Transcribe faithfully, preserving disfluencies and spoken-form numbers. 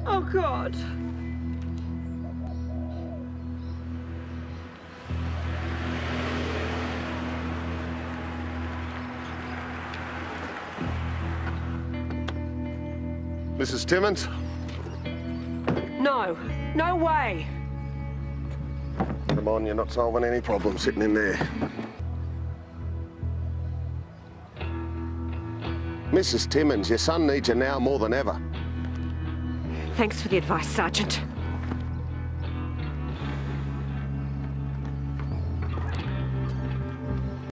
Oh, God. Missus Timmins? No. No way. Come on, you're not solving any problems sitting in there. Missus Timmins, your son needs you now more than ever. Thanks for the advice, Sergeant.